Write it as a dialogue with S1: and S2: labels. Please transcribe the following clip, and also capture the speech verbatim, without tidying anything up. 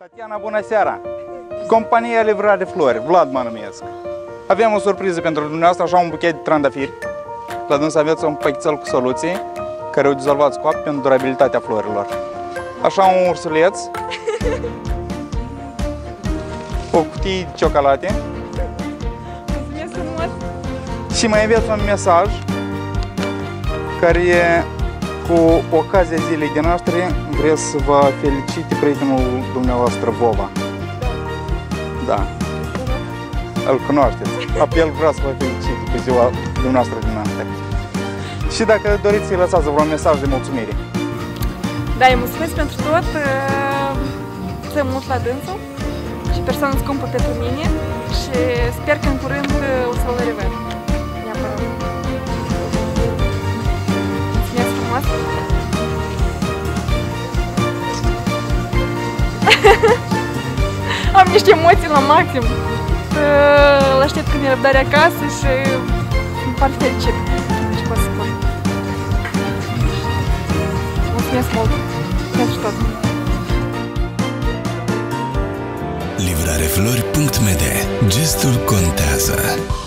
S1: Tatiana, bună seara! Compania Livrare Flori, Vlad mă numesc. Avem o surpriză pentru dumneavoastră, așa un buchet de trandafiri. La dâns aveți un pachetel cu soluții care au dizolvat scoap pentru durabilitatea florilor. Așa un ursuleț, o cutie de ciocolate.
S2: Mulțumesc frumos!
S1: Și mai aveți un mesaj care e, cu ocazia zilei de naștere, vreți să vă felicite prietenul dumneavoastră, Vova. Da. Îl cunoașteți. Apel vrea să vă felicite pe ziua dumneavoastră de naștere. Și dacă doriți să-i lăsați vreun mesaj de mulțumire.
S2: Da, îi mulțumesc pentru tot. Să mult la dânsul și persoană scumpă pentru mine și sper că în curând o să vă revăd. Neapărat. Mulțumesc frumos! Am niște emoții la maxim. Îl aștept cu nerăbdare acasă și îmi pare fericit. Ce pot să spun. Mulțumesc mult pentru tot.
S3: Livrareflori punct m d. Gestul contează.